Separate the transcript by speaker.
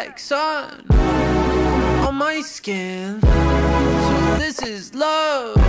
Speaker 1: like sun on my skin. So this is love.